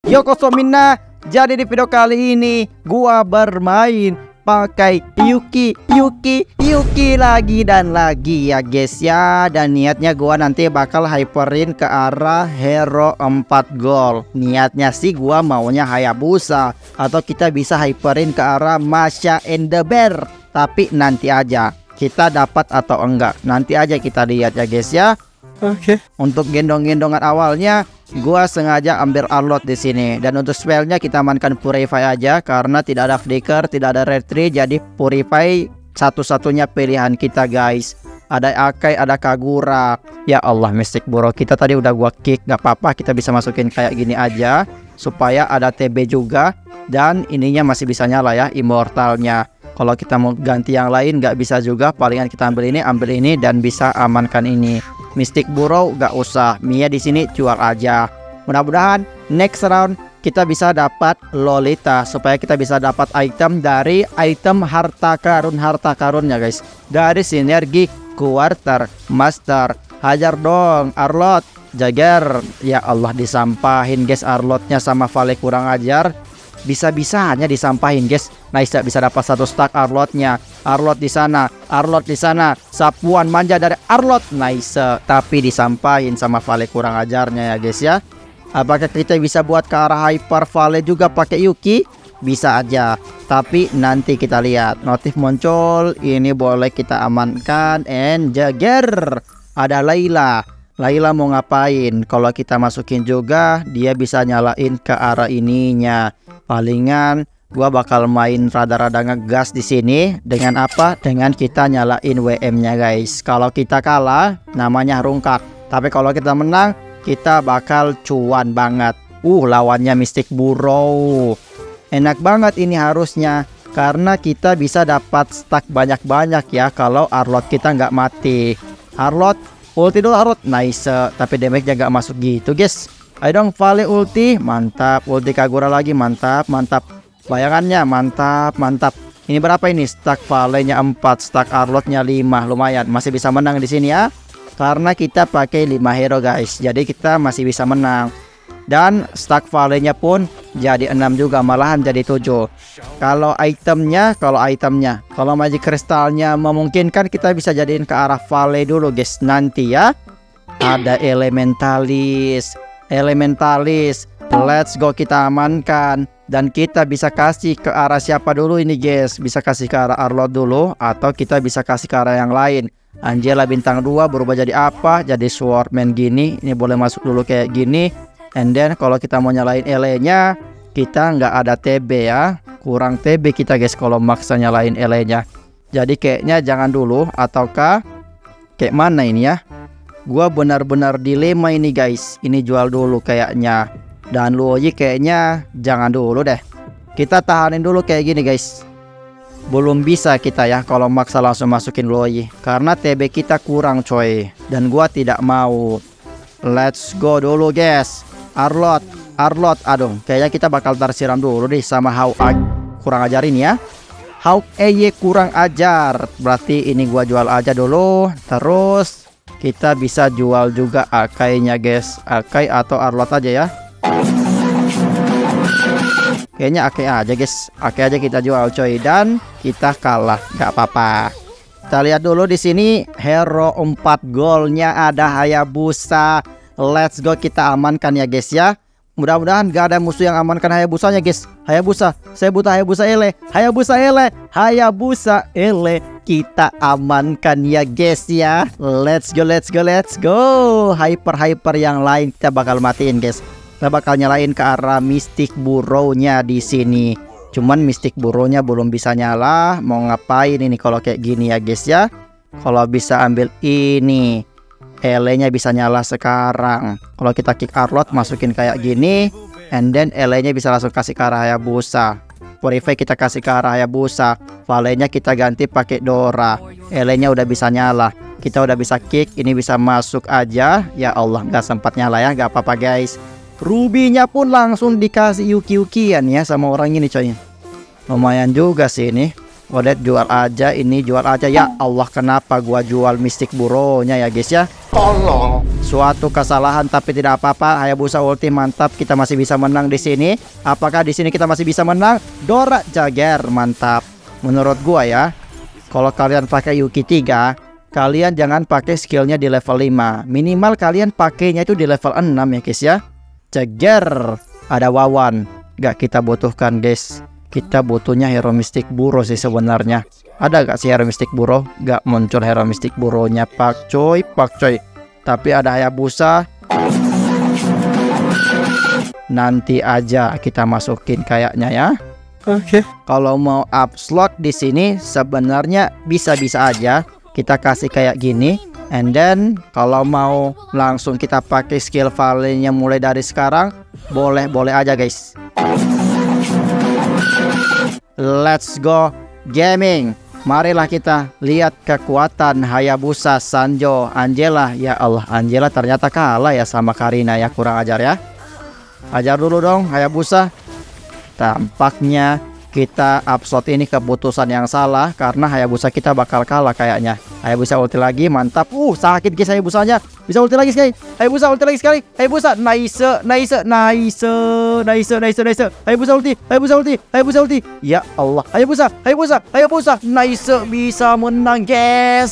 Yokoso minna. Jadi di video kali ini gua bermain pakai Yuki lagi dan lagi ya guys ya. Dan niatnya gua nanti bakal hyperin ke arah hero 4 gol. Niatnya sih gua maunya Hayabusa, atau kita bisa hyperin ke arah Masha and the Bear. Tapi nanti aja kita dapat atau enggak, nanti aja kita lihat ya guys ya. Oke. Untuk gendong-gendongan awalnya gua sengaja ambil Arlott di sini, dan untuk spellnya kita amankan Purify aja karena tidak ada Flicker, tidak ada Retry, jadi Purify satu-satunya pilihan kita guys. Ada Akai, ada Kagura. Ya Allah, Mystic Burrow kita tadi udah gua kick, nggak apa-apa, kita bisa masukin kayak gini aja supaya ada TB juga, dan ininya masih bisa nyala ya Immortalnya. Kalau kita mau ganti yang lain nggak bisa juga, palingan kita ambil ini dan bisa amankan ini. Mystic Burrow gak usah, Mia di sini jual aja. Mudah-mudahan next round kita bisa dapat Lolita supaya kita bisa dapat item dari item harta karunnya guys. Dari sinergi Quarter Master. Hajar dong Arlott, Jagger. Ya Allah, disampahin guys Arlottnya sama Vale kurang ajar. Bisa-bisanya disampahin guys. Nice, bisa dapat 1 stack Arlottnya. Arlott di sana, sapuan manja dari Arlott. Nice, tapi disampahin sama Vale kurang ajarnya ya guys ya. Apakah kita bisa buat ke arah hyper Vale juga pakai Yuki? Bisa aja, tapi nanti kita lihat. Notif muncul, ini boleh kita amankan. And Jagger, ada Layla mau ngapain? Kalau kita masukin juga, dia bisa nyalain ke arah ininya. Palingan gua bakal main rada-rada ngegas di sini dengan apa? Dengan kita nyalain WM-nya guys. Kalau kita kalah namanya rungkak, tapi kalau kita menang kita bakal cuan banget. Lawannya Mystic Burrow. Enak banget ini harusnya, karena kita bisa dapat stack banyak-banyak ya kalau Arlott kita nggak mati. Arlott ulti dulu Arlott. Nice, tapi damage-nya nggak masuk gitu guys. Ayo dong Vale ulti, mantap. Ulti Kagura lagi, mantap. Bayangannya mantap. Ini berapa ini? Stack Vale-nya 4, stack Arlott-nya 5. Lumayan, masih bisa menang di sini ya. Karena kita pakai 5 hero guys, jadi kita masih bisa menang. Dan stack Vale-nya pun jadi 6 juga, malahan jadi 7. Kalau Magic Kristalnya memungkinkan, kita bisa jadiin ke arah Vale dulu guys nanti ya. Ada Elementalis, let's go, kita amankan. Dan kita bisa kasih ke arah siapa dulu ini guys? Bisa kasih ke arah Arlott dulu, atau kita bisa kasih ke arah yang lain. Angela bintang 2 berubah jadi apa? Jadi Swordman gini. Ini boleh masuk dulu kayak gini. And then kalau kita mau nyalain LE-nya, kita nggak ada TB ya. Kurang TB kita guys kalau maksa nyalain LE-nya. Jadi kayaknya jangan dulu, ataukah kayak mana ini ya? Gua benar-benar dilema ini guys. Ini jual dulu kayaknya. Dan Luoyi kayaknya jangan dulu deh. Kita tahanin dulu kayak gini guys. Belum bisa kita ya kalau maksa langsung masukin Luoyi, karena TB kita kurang coy. Dan gua tidak mau. Let's go dulu guys. Arlott. Aduh, kayaknya kita bakal tersiram dulu deh sama Hawk. Kurang ajar ini ya. Hawk kurang ajar. Berarti ini gua jual aja dulu. Terus kita bisa jual juga Akai-nya guys. Akai atau Arlott aja ya. Kayaknya Akai aja guys. Akai aja kita jual coy, dan kita kalah, nggak apa-apa. Kita lihat dulu di sini hero 4 golnya ada Hayabusa. Let's go, kita amankan ya guys ya. Mudah-mudahan gak ada musuh yang amankan Hayabusanya guys. Hayabusa, saya butuh Hayabusa ele. Kita amankan ya guys ya. Let's go. Hyper yang lain kita bakal matiin guys. Kita bakal nyalain ke arah Mystic Burrow-nya di sini. Cuman Mystic Burrow-nya belum bisa nyala. Mau ngapain ini kalau kayak gini ya guys ya? Kalau bisa ambil ini, LE-nya bisa nyala sekarang. Kalau kita kick Arlott, masukin kayak gini, and then LE-nya bisa langsung kasih ke arah Hayabusa. Purify kita kasih ke arah Hayabusa. Vale-nya kita ganti pakai Dora. LE-nya udah bisa nyala. Kita udah bisa kick, ini bisa masuk aja. Ya Allah, nggak sempat nyala ya, nggak apa-apa guys. Ruby-nya pun langsung dikasih Yuki-Yukian ya sama orang ini coy. Lumayan juga sih ini. Odet jual aja, ini jual aja. Ya Allah, kenapa gua jual Mystic Buronya ya guys ya? Tolong. Suatu kesalahan tapi tidak apa-apa. Hayabusa ulti mantap, kita masih bisa menang di sini. Apakah di sini kita masih bisa menang? Dora Jagger mantap. Menurut gua ya, kalau kalian pakai Yuki 3, kalian jangan pakai skillnya di level 5. Minimal kalian pakainya itu di level 6 ya guys ya. Jagger, ada Wawan. Gak kita butuhkan guys. Kita butuhnya hero Mystic Buro sih sebenarnya. Ada gak sih hero Mystic Buro? Gak muncul hero Mystic Buronya, pak coy. Tapi ada Hayabusa. Nanti aja kita masukin kayaknya ya. Oke. Kalau mau up slot di sini sebenarnya bisa-bisa aja kita kasih kayak gini. And then kalau mau langsung kita pakai skill valley-nya mulai dari sekarang, boleh aja guys. Let's go gaming. Marilah kita lihat kekuatan Hayabusa Sanjo Angela. Ya Allah, Angela ternyata kalah ya sama Karina ya, kurang ajar ya. Ajar dulu dong Hayabusa. Tampaknya kita upslot ini keputusan yang salah karena Hayabusa kita bakal kalah kayaknya. Hayabusa ulti lagi, mantap. Sakit guys Hayabusanya. Bisa ulti lagi sekali. Hayabusa ulti lagi sekali. Hayabusa nice. Hayabusa ulti. Ya Allah. Hayabusa nice, bisa menang guys.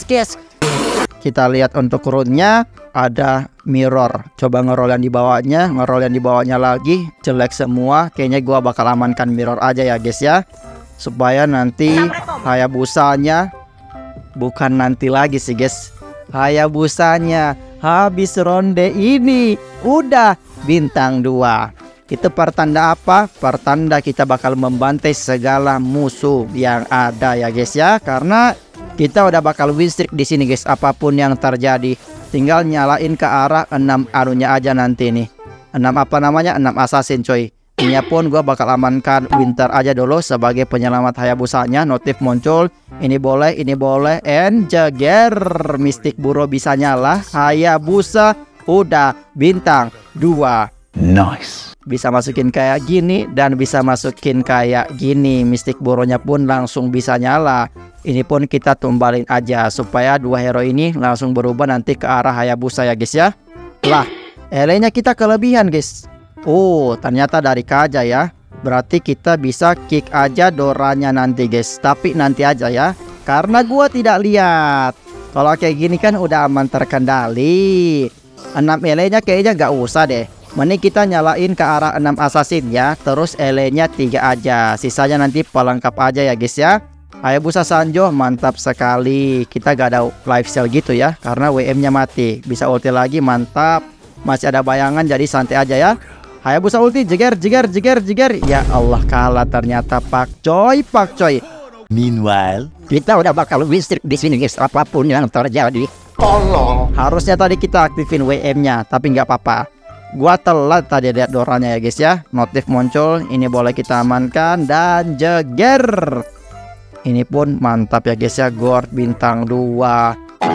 Kita lihat untuk runnya ada mirror. Coba ngerol yang di bawahnya, lagi jelek semua. Kayaknya gua bakal amankan mirror aja ya guys ya. Supaya nanti Hayabusanya, bukan nanti lagi sih guys, Hayabusanya habis ronde ini udah bintang 2. Itu pertanda apa? Pertanda kita bakal membantai segala musuh yang ada ya guys ya. Karena kita udah bakal win streak di sini guys. Apapun yang terjadi, tinggal nyalain ke arah 6 anunya aja nanti nih. 6 apa namanya? 6 assassin coy. Ini pun gua bakal amankan Winter aja dulu sebagai penyelamat Hayabusanya. Notif muncul. Ini boleh. And Jagger Mystic Buro bisa nyala. Hayabusa udah bintang 2. Nice. Bisa masukin kayak gini dan bisa masukin kayak gini. Mystic Buronya pun langsung bisa nyala. Ini pun kita tumbalin aja supaya 2 hero ini langsung berubah nanti ke arah Hayabusa ya guys ya. Lah, elenya kita kelebihan guys. Ternyata dari Kaja ya. Berarti kita bisa kick aja Doranya nanti guys. Tapi nanti aja ya, karena gua tidak lihat. Kalau kayak gini kan udah aman terkendali. 6 elenya kayaknya gak usah deh. Mending kita nyalain ke arah 6 assassin ya. Terus elenya 3 aja. Sisanya nanti pelengkap aja ya guys ya. Hayabusa Sanjo mantap sekali. Kita gak ada life steal gitu ya, karena WM nya mati. Bisa ulti lagi, mantap. Masih ada bayangan jadi santai aja ya. Hayabusa ulti, jeger. Ya Allah, kalah ternyata pak coy. Meanwhile, kita udah bakal win streak di sini guys. Apapun yang terjadi, tolong. Harusnya tadi kita aktifin WM nya, tapi nggak apa-apa. Gua telat tadi lihat Doranya ya guys ya. Notif muncul, ini boleh kita amankan dan jeger. Ini pun mantap ya guys ya. Gord bintang 2.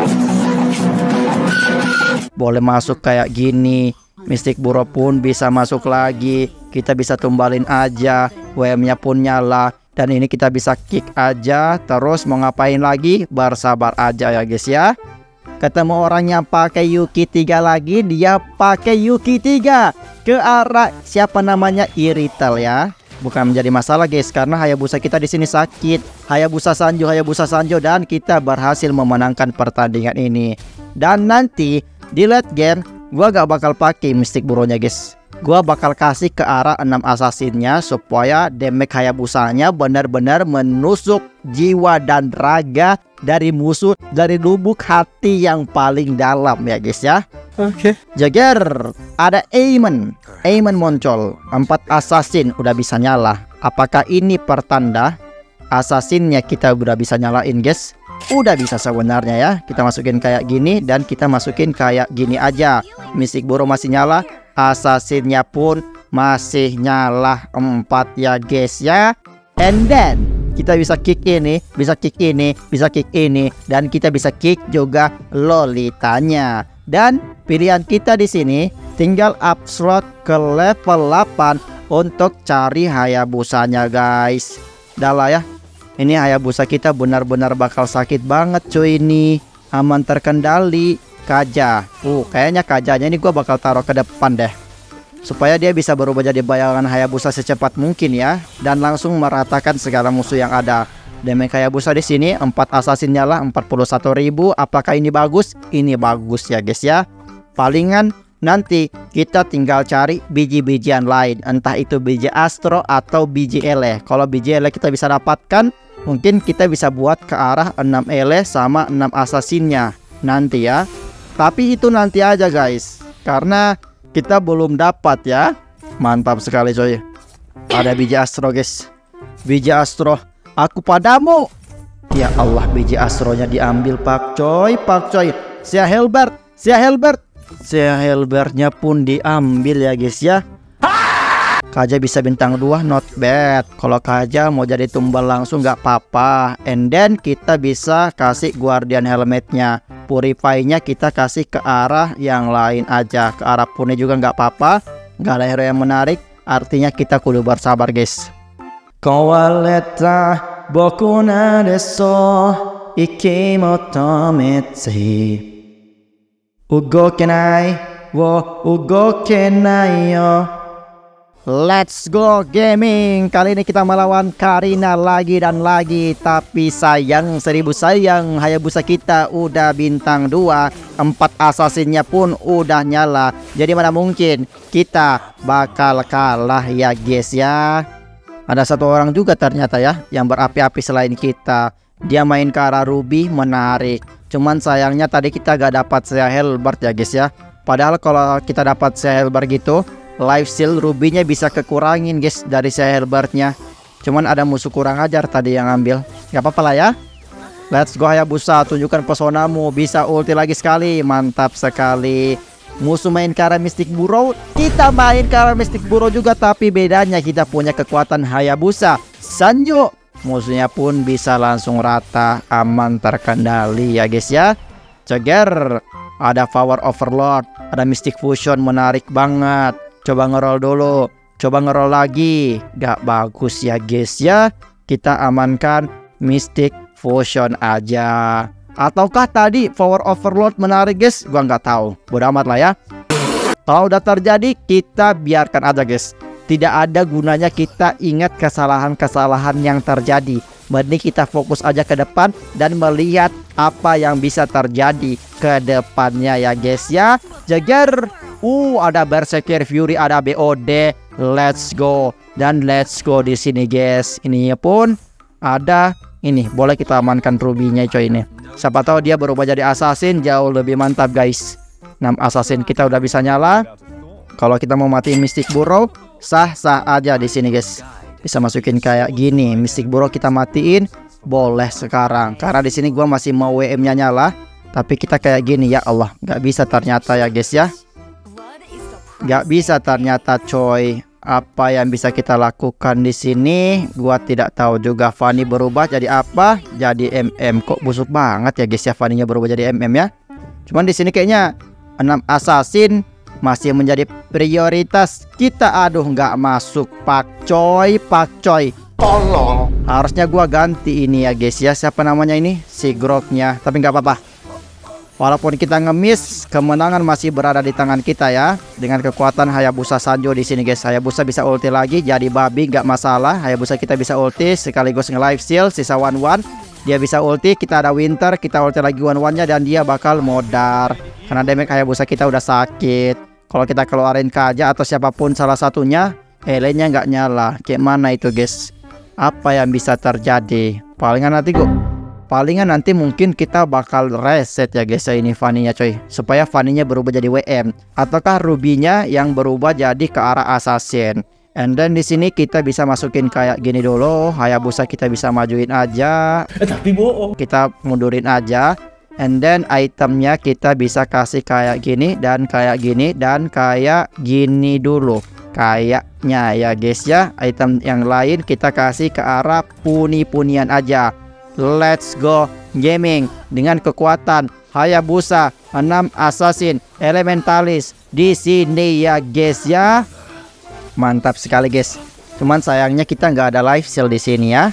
Boleh masuk kayak gini. Mystic Buro pun bisa masuk lagi. Kita bisa tumbalin aja. WM-nya pun nyala. Dan ini kita bisa kick aja. Terus mau ngapain lagi? Bersabar aja ya guys ya. Ketemu orang yang pakai Yuki 3 lagi. Dia pakai Yuki 3 ke arah siapa namanya? Irital ya. Bukan menjadi masalah guys, karena Hayabusa kita di sini sakit. Hayabusa Sanjo dan kita berhasil memenangkan pertandingan ini. Dan nanti di late game gua gak bakal pakai Mystic Buronya guys. Gua bakal kasih ke arah 6 assassinnya supaya damage Hayabusanya benar-benar menusuk jiwa dan raga dari musuh dari lubuk hati yang paling dalam ya guys ya. Oke. Jagger, ada Aemon muncul. 4 assassin udah bisa nyala. Apakah ini pertanda assassinnya kita udah bisa nyalain guys? Udah bisa sebenarnya ya. Kita masukin kayak gini dan kita masukin kayak gini aja. Mystic Buro masih nyala, assassinnya pun masih nyala 4 ya guys ya. And then kita bisa kick ini, bisa kick ini, dan kita bisa kick juga Lolitanya. Dan pilihan kita di sini tinggal up slot ke level 8 untuk cari Hayabusanya guys. Dah lah ya. Ini Hayabusa kita benar-benar bakal sakit banget cuy ini. Aman terkendali. Kaja. Kayaknya kajanya ini gua bakal taruh ke depan deh, supaya dia bisa berubah jadi bayangan Hayabusa secepat mungkin ya, dan langsung meratakan segala musuh yang ada. Damage Hayabusa di sini 4 assassin nyala 41.000. Apakah ini bagus? Ini bagus ya guys ya. Palingan nanti kita tinggal cari biji-bijian lain, entah itu biji astro atau biji ele. Kalau biji ele kita bisa dapatkan, mungkin kita bisa buat ke arah 6 ele sama 6 assassinnya nanti ya. Tapi itu nanti aja guys, karena kita belum dapat ya. Mantap sekali coy. Ada biji astro guys. Biji astro, aku padamu. Ya Allah, biji astronya diambil Pak Coy. Sia Helbertnya pun diambil ya guys ya. Kaja bisa bintang 2, not bad. Kalau Kaja mau jadi tumbal langsung nggak apa-apa. And then kita bisa kasih Guardian helmetnya. Purify-nya kita kasih ke arah yang lain aja. Ke arah Pune juga nggak apa-apa. Nggak ada hero yang menarik. Artinya kita kudu bersabar guys. Kowaleta boku na deso ikimotomete ugokenai wo ugokenai yo. Let's go gaming. Kali ini kita melawan Karina lagi dan lagi. Tapi sayang, 1000 sayang, Hayabusa kita udah bintang 2. 4 assassinnya pun udah nyala. Jadi mana mungkin kita bakal kalah ya guys ya. Ada satu orang juga ternyata ya yang berapi-api selain kita. Dia main ke arah Ruby, menarik. Cuman sayangnya tadi kita gak dapat Sia Helbert ya guys ya. Padahal kalau kita dapat Sia Helbert gitu, life steal Ruby-nya bisa kekurangin guys dari Sia Helbert-nya. Cuman ada musuh kurang ajar tadi yang ambil. Gak apa-apa lah ya. Let's go Hayabusa, tunjukkan pesonamu. Bisa ulti lagi sekali. Mantap sekali. Musuh main ke arah Mystic Burrow, kita main ke arah Mystic Burrow juga. Tapi bedanya kita punya kekuatan Hayabusa Sanjo. Musuhnya pun bisa langsung rata, aman terkendali ya guys ya. Ceger. Ada Power Overload, ada Mystic Fusion, menarik banget. Coba ngerol dulu, coba ngerol lagi. Gak bagus ya guys ya. Kita amankan Mystic Fusion aja. Ataukah tadi Power Overload menarik guys? Gua nggak tahu. Bodo amat lah ya. Kalau udah terjadi, kita biarkan aja guys. Tidak ada gunanya kita ingat kesalahan-kesalahan yang terjadi. Mending kita fokus aja ke depan dan melihat apa yang bisa terjadi ke depannya ya guys ya. Jager. Ada Berserker Fury, ada BOD. Let's go. Dan let's go di sini guys. Ini pun ada ini. Boleh kita amankan Ruby-nya coy ini. Siapa tahu dia berubah jadi assassin, jauh lebih mantap guys. 6 assassin kita udah bisa nyala. Kalau kita mau matiin Mystic Burrow, sah-sah aja di sini guys. Bisa masukin kayak gini. Mystic Burrow kita matiin, boleh sekarang. Karena di sini gua masih mau WM-nya nyala. Tapi kita kayak gini, ya Allah, nggak bisa ternyata ya guys ya. Nggak bisa ternyata coy. Apa yang bisa kita lakukan di sini? Gua tidak tahu juga. Fanny berubah jadi apa? Jadi MM. Kok busuk banget ya guys ya Fanny-nya berubah jadi MM ya. Cuman di sini kayaknya 6 assassin masih menjadi prioritas kita. Aduh, nggak masuk Pak Coy. Tolong. Harusnya gua ganti ini ya guys ya. Siapa namanya ini? Si Groknya. Tapi nggak apa-apa. Walaupun kita ngemis, kemenangan masih berada di tangan kita ya. Dengan kekuatan Hayabusa Sanjo di sini guys. Hayabusa bisa ulti lagi jadi babi, nggak masalah. Hayabusa kita bisa ulti sekaligus nge-life steal. Sisa 1-1. Dia bisa ulti, kita ada Winter, kita ulti lagi 1-1-nya dan dia bakal modar. Karena damage Hayabusa kita udah sakit. Kalau kita keluarin Kaja atau siapapun salah satunya, Ele-nya nggak nyala. Kayak mana itu guys? Apa yang bisa terjadi? Palingan nanti mungkin kita bakal reset ya guys ya ini Fanny-nya coy. Supaya Fanny-nya berubah jadi WM. Ataukah Ruby-nya yang berubah jadi ke arah Assassin. And then di sini kita bisa masukin kayak gini dulu. Hayabusa kita bisa majuin aja. Tapi bohong. Kita mundurin aja. And then itemnya kita bisa kasih kayak gini dan kayak gini dan kayak gini dulu. Kayaknya ya guys ya. Item yang lain kita kasih ke arah puni-punian aja. Let's go gaming dengan kekuatan Hayabusa 6 assassin elementalis di sini ya guys ya. Mantap sekali guys. Cuman sayangnya kita nggak ada life steal di sini ya.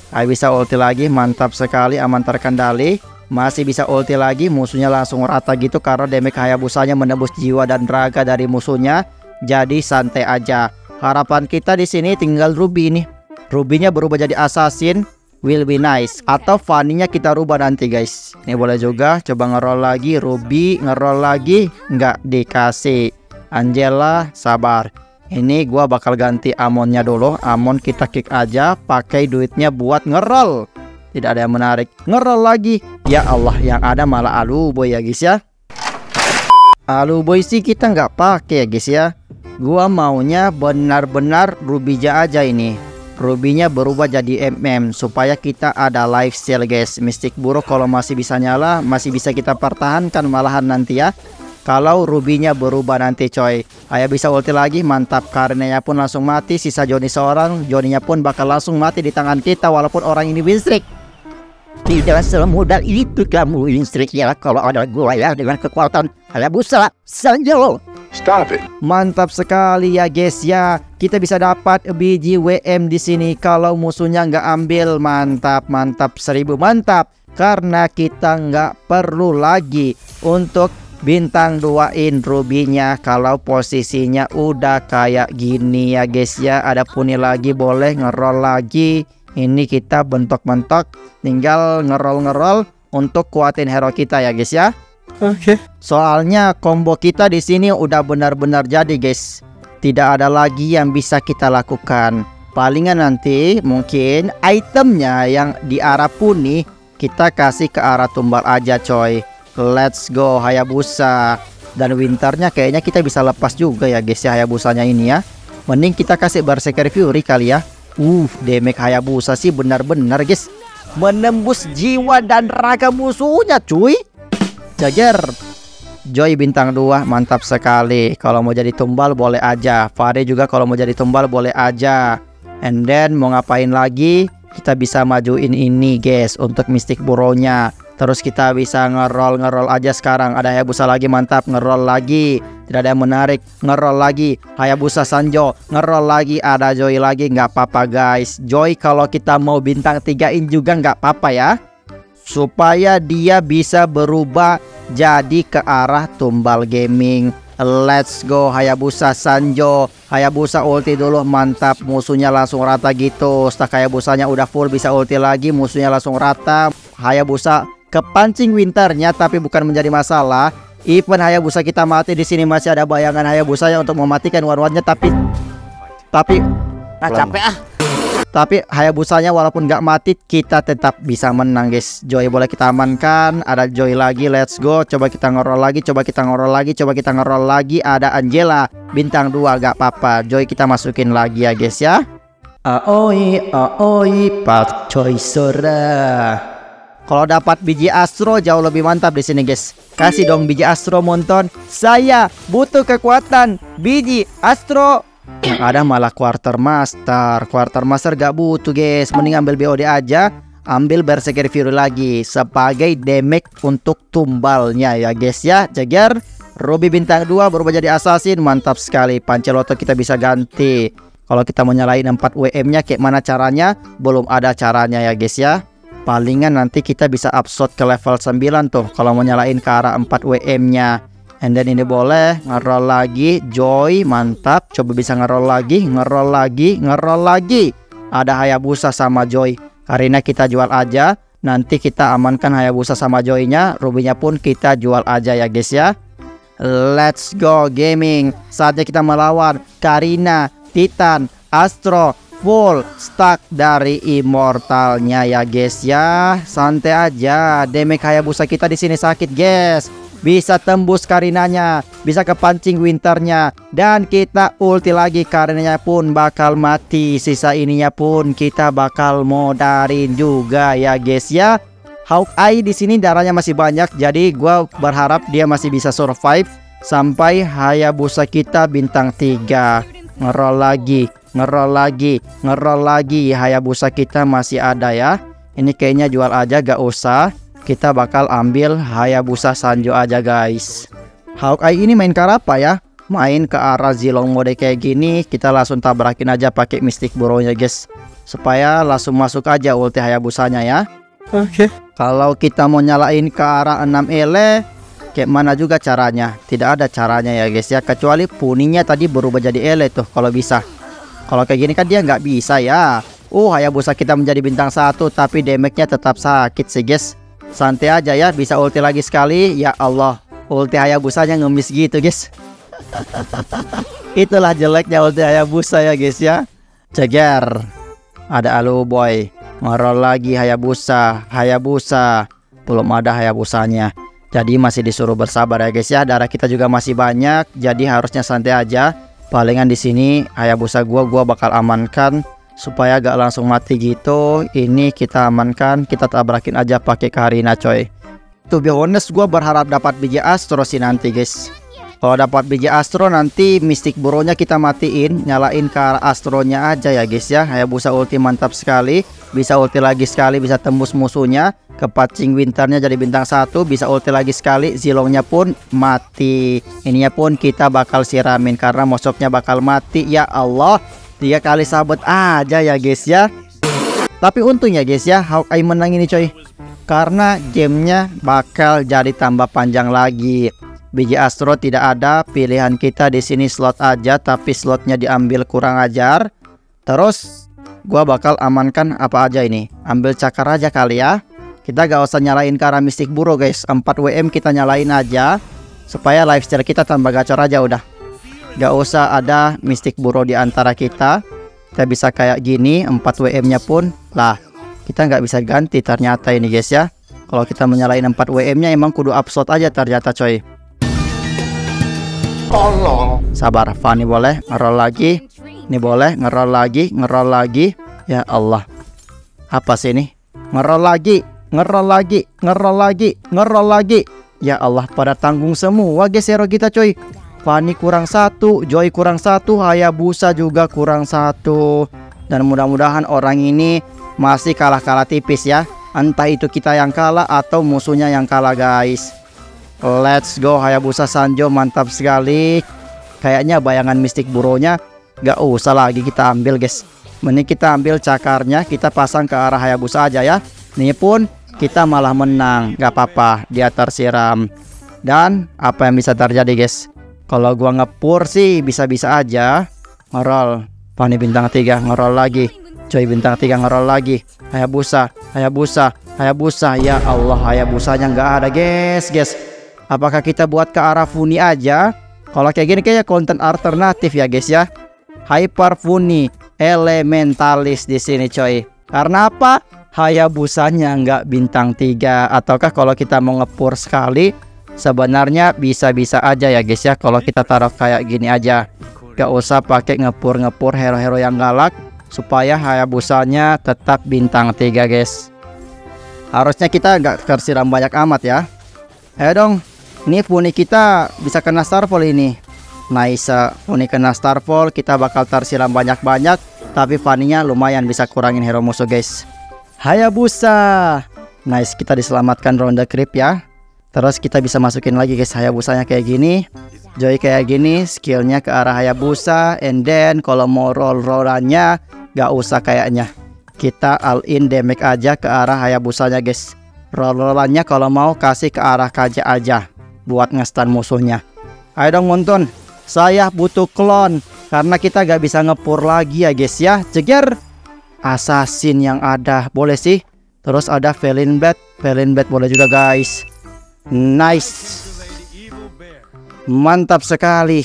Bisa ulti lagi, mantap sekali, aman terkendali. Masih bisa ulti lagi, musuhnya langsung rata gitu karena damage Hayabusanya menembus jiwa dan raga dari musuhnya. Jadi santai aja. Harapan kita di sini tinggal Ruby nih. Rubynya berubah jadi assassin, will be nice. Atau Fanny-nya kita rubah nanti guys. Ini boleh juga, coba ngeroll lagi. Ruby ngeroll lagi, nggak dikasih. Angela sabar. Ini gua bakal ganti Amonnya dulu. Amon kita kick aja, pakai duitnya buat ngeroll. Tidak ada yang menarik. Ngeroll lagi. Ya Allah, yang ada malah Aluboy ya guys ya. Aluboy sih kita nggak pakai ya guys ya. Gua maunya benar-benar Rubyja aja ini. Rubynya berubah jadi MM supaya kita ada lifesteal guys. Mystic Burrow kalau masih bisa nyala, masih bisa kita pertahankan malahan nanti ya. Kalau Rubynya berubah nanti coy. Bisa ulti lagi, mantap. Karenanya pun langsung mati. Sisa Johnny seorang, Johnny-nya pun bakal langsung mati di tangan kita walaupun orang ini win streak. Tidak semudah itu kamu win streak ya kalau ada gua ya dengan kekuatan Hayabusa Sanjo. Stop it. Mantap sekali ya guys ya. Kita bisa dapat biji WM di sini kalau musuhnya nggak ambil. Mantap, mantap 1000 mantap. Karena kita nggak perlu lagi untuk bintang 2-in Rubynya kalau posisinya udah kayak gini ya guys ya. Ada Puni lagi, boleh ngeroll lagi. Ini kita bentok-bentok, tinggal ngeroll untuk kuatin hero kita ya guys ya. Oke. Soalnya combo kita di sini udah benar-benar jadi guys. Tidak ada lagi yang bisa kita lakukan. Palingan nanti mungkin itemnya yang di arah Puni kita kasih ke arah tumbal aja coy. Let's go Hayabusa. Dan winternya kayaknya kita bisa lepas juga ya guys ya Hayabusanya ini ya. Mending kita kasih Berserker Fury kali ya. Damage Hayabusa sih benar-benar guys, menembus jiwa dan raga musuhnya cuy. Jager Joy bintang 2 mantap sekali. Kalau mau jadi tumbal boleh aja. Fare juga kalau mau jadi tumbal boleh aja. And then mau ngapain lagi? Kita bisa majuin ini guys untuk Mystic Burrow-nya. Terus kita bisa ngeroll aja sekarang. Ada Hayabusa lagi, mantap. Ngeroll lagi, tidak ada yang menarik. Ngeroll lagi, Hayabusa Sanjo. Ngeroll lagi, ada Joy lagi. Nggak apa-apa guys. Joy kalau kita mau bintang 3-in juga nggak apa-apa ya. Supaya dia bisa berubah jadi ke arah tumbal gaming. Let's go Hayabusa Sanjo. Hayabusa ulti dulu, mantap. Musuhnya langsung rata gitu. Stack Hayabusanya udah full, bisa ulti lagi. Musuhnya langsung rata. Hayabusa kepancing winternya, tapi bukan menjadi masalah. Even Hayabusa kita mati di sini masih ada bayangan Hayabusa yang untuk mematikan war-warnya, tapi capek ah. Tapi Hayabusanya walaupun nggak mati kita tetap bisa menang guys. Joy boleh kita amankan. Ada Joy lagi, let's go. Coba kita ngeroll lagi, coba kita ngeroll lagi. Ada Angela bintang 2, nggak apa-apa. Joy kita masukin lagi ya guys ya. Aoi pak coy sora. Kalau dapat biji Astro jauh lebih mantap di sini guys. Kasih dong biji Astro Monton. Saya butuh kekuatan biji Astro. Yang ada malah Quartermaster. Quartermaster gak butuh guys. Mending ambil BOD aja. Ambil Berserker Fury lagi sebagai damage untuk tumbalnya ya guys ya. Jager Ruby bintang 2 berubah jadi assassin. Mantap sekali. Panceloto kita bisa ganti. Kalau kita mau nyalain 4 WM-nya kayak mana caranya? Belum ada caranya ya guys ya. Palingan nanti kita bisa upshot ke level 9 tuh kalau mau nyalain ke arah 4 WM-nya. And then ini boleh ngeroll lagi. Joy mantap. Coba bisa ngeroll lagi. Ada Hayabusa sama Joy. Karena kita jual aja. Nanti kita amankan Hayabusa sama Joy-nya. Ruby-nya pun kita jual aja ya guys ya. Let's go gaming. Saatnya kita melawan Karina, Titan, Astro, full stack dari immortalnya ya guys ya. Santai aja. Damage Hayabusa kita di sini sakit guys. Bisa tembus Karinanya, bisa kepancing winternya, dan kita ulti lagi. Karinanya pun bakal mati. Sisa ininya pun kita bakal modarin juga ya guys ya. Hawkeye di sini darahnya masih banyak, jadi gua berharap dia masih bisa survive sampai Hayabusa kita bintang 3. Ngeroll lagi. Hayabusa kita masih ada ya. Ini kayaknya jual aja, gak usah. Kita bakal ambil Hayabusa Sanjo aja guys. Hawkeye ini main cara apa ya? main ke arah Zilong mode kayak gini, kita langsung tabrakin aja pakai Mystic Burrow-nya guys, supaya langsung masuk aja ulti Hayabusanya ya. Oke. Kalau kita mau nyalain ke arah 6 ele, kayak mana juga caranya? Tidak ada caranya ya guys ya, kecuali puninya tadi berubah jadi ele tuh kalau bisa. Kalau kayak gini kan dia nggak bisa ya. Hayabusa kita menjadi bintang 1, tapi damage-nya tetap sakit sih guys. Santai aja ya, bisa ulti lagi sekali. Ya Allah, ulti Hayabusanya ngemis gitu guys. Itulah jeleknya ulti Hayabusa ya guys ya. Ceger. Ada Aluboy. Ngerol lagi Hayabusa. Belum ada Hayabusanya. Jadi masih disuruh bersabar ya guys ya. Darah kita juga masih banyak, jadi harusnya santai aja. Palingan di sini Hayabusa gua bakal amankan supaya gak langsung mati gitu. Ini kita amankan, kita tabrakin aja pakai Karina coy. To be honest, gua berharap dapat biji Astro sih nanti guys. Kalau dapat biji Astro nanti Mystic Burrow-nya kita matiin, nyalain ke arah Astronya aja ya guys ya. Hayabusa ulti mantap sekali, bisa ulti lagi sekali, bisa tembus musuhnya. Kepancing winternya jadi bintang 1, bisa ulti lagi sekali, Zilongnya pun mati. Ininya pun kita bakal siramin karena Mosoknya bakal mati. Ya Allah, 3 kali sabut aja ya guys ya. Tapi untungnya guys ya, Hawkeye menang ini coy, karena gamenya bakal jadi tambah panjang lagi. Biji Astro tidak ada, pilihan kita di sini slot aja, tapi slotnya diambil kurang ajar. Terus gua bakal amankan apa aja ini, ambil cakar aja kali ya. Kita gak usah nyalain ke arah Mystic Burrow guys, 4 WM kita nyalain aja supaya lifesteal kita tambah gacor aja udah. Gak usah ada Mystic Burrow di antara kita. Kita bisa kayak gini, 4 WM nya pun lah kita nggak bisa ganti ternyata ini guys ya. Kalau kita menyalain 4 WM nya emang kudu up slot aja ternyata coy. Tolong. Sabar, Fanny boleh ngerol lagi. Ini boleh ngerol lagi. Ya Allah. Apa sih ini? Ngerol lagi. Ya Allah, pada tanggung semua guys hero kita coy. Fanny kurang 1, Joy kurang 1, Hayabusa juga kurang 1. Dan mudah-mudahan orang ini masih kalah tipis ya. Entah itu kita yang kalah atau musuhnya yang kalah guys. Let's go Hayabusa Sanjo, mantap sekali. Kayaknya bayangan Mystic Burrow-nya gak usah lagi kita ambil guys. Mending kita ambil cakarnya, kita pasang ke arah Hayabusa aja ya. Ini pun kita malah menang, gak apa-apa, dia tersiram. Dan apa yang bisa terjadi guys? Kalau gua ngepur sih bisa-bisa aja. Ngerol, Fanny bintang 3 ngerol lagi, Joy bintang 3 ngerol lagi. Hayabusa. Ya Allah, Hayabusanya nggak ada guys. Apakah kita buat ke arah Funny aja? Kalau kayak gini kayaknya konten alternatif ya guys ya. Hyper Funny Elementalis di sini coy. Karena apa? Hayabusanya nggak bintang 3. Ataukah kalau kita mau ngepur sekali, sebenarnya bisa-bisa aja ya guys ya. Kalau kita taruh kayak gini aja, gak usah pakai ngepur hero-hero yang galak, supaya Hayabusanya tetap bintang 3 guys. Harusnya kita nggak tersiram banyak amat ya. Ayo dong. Ini Funny kita bisa kena Starfall ini. Nice, Funny kena Starfall, kita bakal tersiram banyak-banyak. Tapi Fanny-nya lumayan bisa kurangin hero musuh guys. Hayabusa. Nice, kita diselamatkan ronde creep ya. Terus kita bisa masukin lagi guys Hayabusanya kayak gini, Joy kayak gini, skillnya ke arah Hayabusa. And then kalau mau rollannya gak usah kayaknya, kita all in damage aja ke arah Hayabusanya guys. Rollannya kalau mau kasih ke arah Kaja aja buat ngestan musuhnya. Ayo dong Monton, saya butuh klon karena kita gak bisa ngepur lagi ya guys ya. Ceger assassin yang ada boleh sih. Terus ada Felin Bat boleh juga guys. Nice, mantap sekali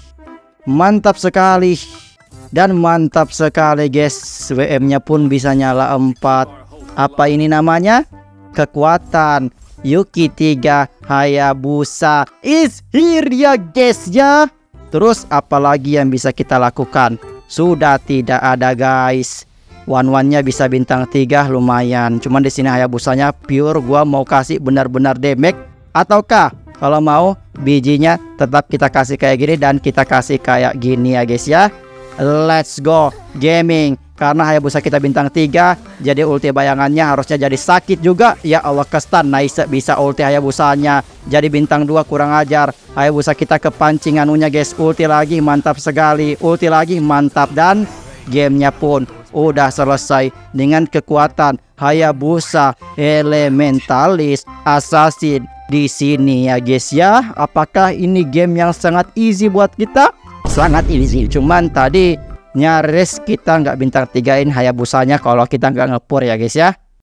dan mantap sekali guys. WM nya pun bisa nyala 4. Apa ini namanya? Kekuatan Yuki 3 Hayabusa is here ya guys ya. Terus apalagi yang bisa kita lakukan? Sudah tidak ada guys. One-one-nya bisa bintang 3 lumayan. Cuman di sini Hayabusanya pure gua mau kasih benar-benar damage, ataukah kalau mau bijinya tetap kita kasih kayak gini dan kita kasih kayak gini ya guys ya. Let's go gaming. Karena Hayabusa kita bintang 3, jadi ulti bayangannya harusnya jadi sakit juga. Ya Allah, kestan. Nice, bisa ulti Hayabusanya. Jadi bintang 2 kurang ajar. Hayabusa kita kepancing anunya guys. Ulti lagi, mantap sekali. Ulti lagi, mantap. Dan gamenya pun udah selesai dengan kekuatan Hayabusa Elementalis Assassin di sini ya guys ya. Apakah ini game yang sangat easy buat kita? Sangat easy. Cuman tadi nyaris kita nggak bintang 3-in Hayabusanya kalau kita nggak ngepur ya guys ya.